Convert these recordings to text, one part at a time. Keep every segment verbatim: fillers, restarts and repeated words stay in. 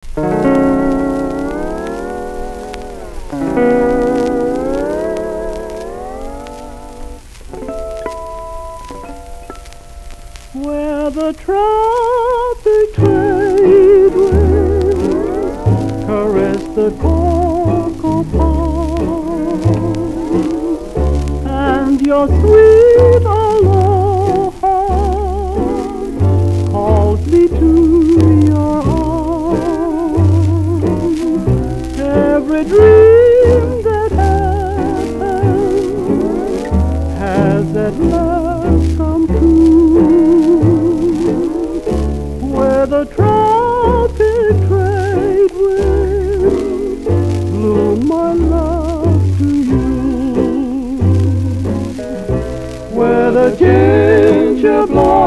Where the tropic trade winds caress the cocoa palms, and your sweet aloha calls me to your arms. Every dream that happened has at last come true. Where the tropic trade winds bloom my love to you. Where the ginger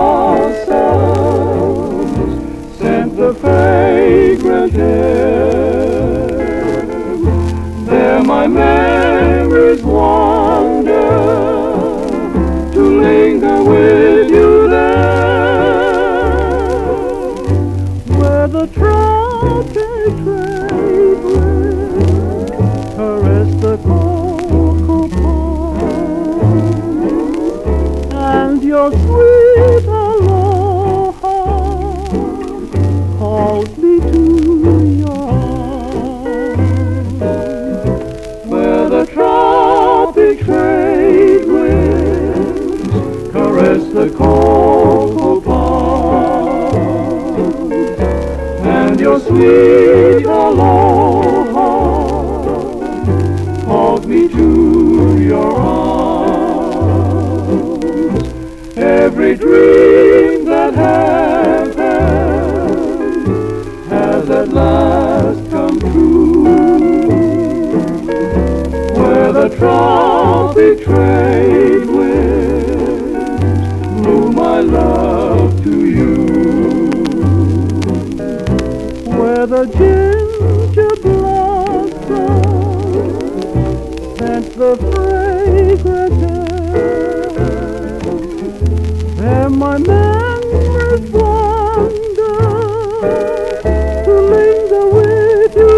blossoms scent the fragrant air, there my memories wander to linger with you there. Where the tropic trade winds caress the cocoa palms, and your sweet aloha calls me to your arms. Where the tropic trade winds caress the cocoa palms, and your sweet aloha calls me to your arms. Every dream that happened has at last come true. Where the tropic trade winds bloom my love to you. Where the ginger blossoms scent the fragrant air, there my memories wander to linger with you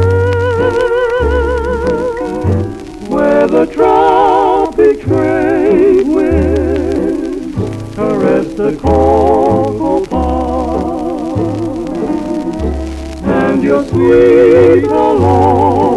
there. Where the tropic trade winds caress the cocoa palms, and your sweet aloha